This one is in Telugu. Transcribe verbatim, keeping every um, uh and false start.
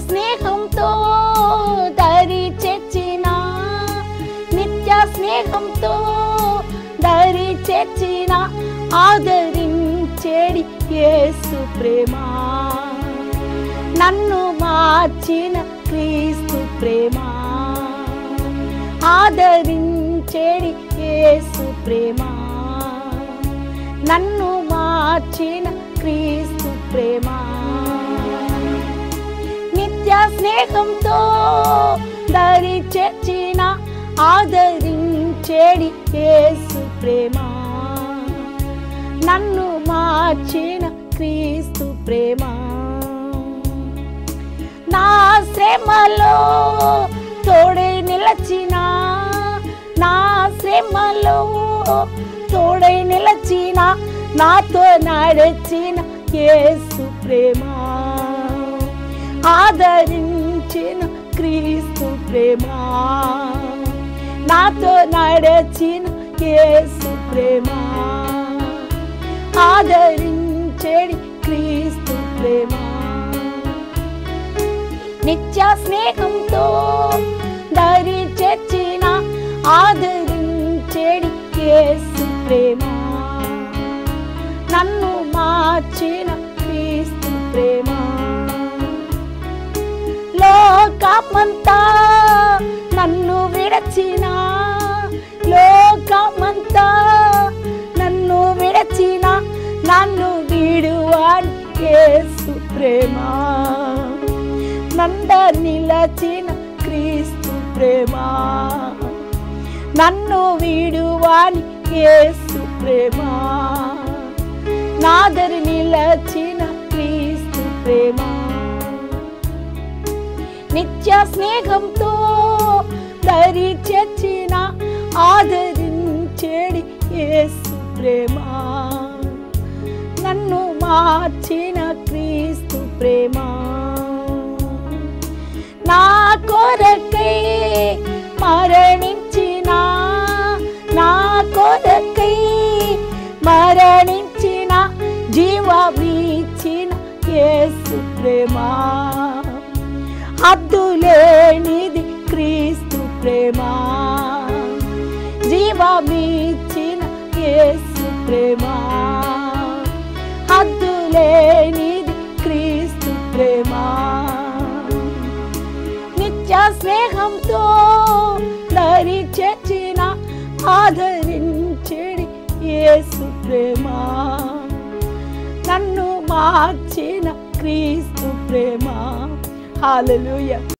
స్నేహంతో దరి చేర్చిన నిత్య స్నేహంతో దరి చేర్చిన ఆదరించేడి యేసు ప్రేమ నన్ను మార్చిన క్రీస్తు ప్రేమ ఆదరించేడి యేసు ప్రేమ నన్ను మార్చిన క్రీస్తు ప్రేమ నిత్య స్నేహంతో దరి చేర్చిన ఆదరించేడి యేసు ప్రేమ నన్ను మార్చిన క్రీస్తు ప్రేమ నా శ్రమలో తోడై నిలచిన నా శ్రమలో తోడై నిలచిన నాతో నడిచిన యేసు ప్రేమ ఆదరించిన క్రీస్తు ప్రేమ నాతో నడిచిన యేసు ప్రేమ ఆదరించేడి క్రీస్తు ప్రేమ నిత్య స్నేహంతో దరి చేర్చిన ఆదరించేడి యేసు ప్రేమ నన్ను మార్చిన క్రీస్తు ప్రేమ లోకమంతా నన్ను విడచిన లోకమంతా నన్ను విడచిన నన్ను విడువాని యేసు ప్రేమ నంద నిలచిన క్రీస్తు ప్రేమ నన్ను విడువాని యేసు ప్రేమ నాదరి నిలచిన క్రీస్తు ప్రేమ నిత్య స్నేహంతో దరి చేర్చిన ఆదరించేడి యేసు ప్రేమ నన్ను మార్చిన క్రీస్తు ప్రేమ నా కొరకై మరణించిన నా కొరకై మరణించిన జీవమిచ్చిన యేసు ప్రేమ హద్దులేనిది క్రీస్తు ప్రేమ జీవమిచ్చిన యేసు ప్రేమ హద్దులేనిది క్రీస్తు ప్రేమ నిత్య స్నేహంతో దరి చేర్చిన ఆదరించేడి యేసు ప్రేమ నన్ను మార్చిన క్రీస్తు ప్రేమ హల్లెలూయా.